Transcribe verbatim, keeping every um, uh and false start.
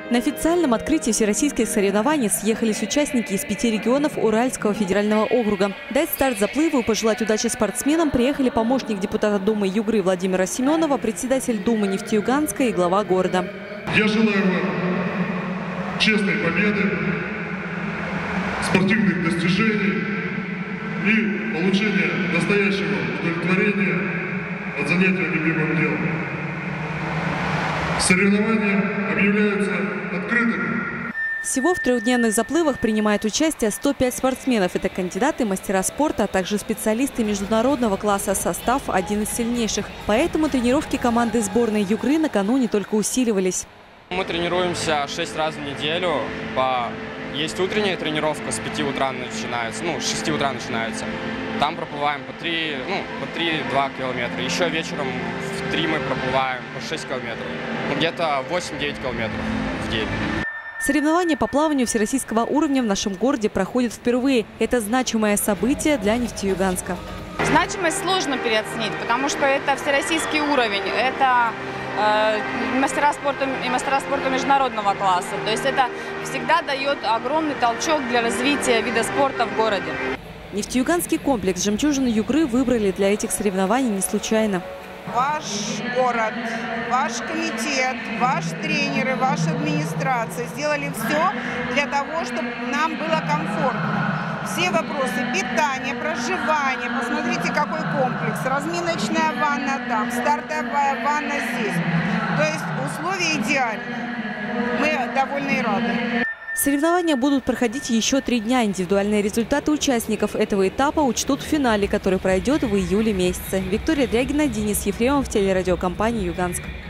На официальном открытии всероссийских соревнований съехались участники из пяти регионов Уральского федерального округа. Дать старт заплыву и пожелать удачи спортсменам приехали помощник депутата Думы Югры Владимира Семенова, председатель Думы Нефтеюганска и глава города. Я желаю вам честной победы, спортивных достижений и получения настоящего удовлетворения от занятия любимым делом. Соревнования объявляются открытыми. Всего в трехдневных заплывах принимают участие сто пять спортсменов. Это кандидаты, мастера спорта, а также специалисты международного класса. Состав один из сильнейших. Поэтому тренировки команды сборной Югры накануне только усиливались. Мы тренируемся шесть раз в неделю. По... Есть утренняя тренировка, с пяти утра начинается, ну, с шести утра начинается. Там проплываем по три, ну, по три-два километра. Еще вечером в три мы проплываем по шесть километров. Где-то восемь-девять километров в день. Соревнования по плаванию всероссийского уровня в нашем городе проходят впервые. Это значимое событие для Нефтеюганска. Значимость сложно переоценить, потому что это всероссийский уровень, это э, мастера спорта и мастера спорта международного класса. То есть это всегда дает огромный толчок для развития вида спорта в городе. Нефтеюганский комплекс «Жемчужины Югры» выбрали для этих соревнований не случайно. Ваш город, ваш комитет, ваши тренеры, ваша администрация сделали все для того, чтобы нам было комфортно. Все вопросы питания, проживания, посмотрите, какой комплекс, разминочная ванна там, стартовая ванна здесь. То есть условия идеальные. Мы довольны и рады. Соревнования будут проходить еще три дня. Индивидуальные результаты участников этого этапа учтут в финале, который пройдет в июле месяце. Виктория Дрягина, Денис Ефремов, телерадиокомпания «Юганск».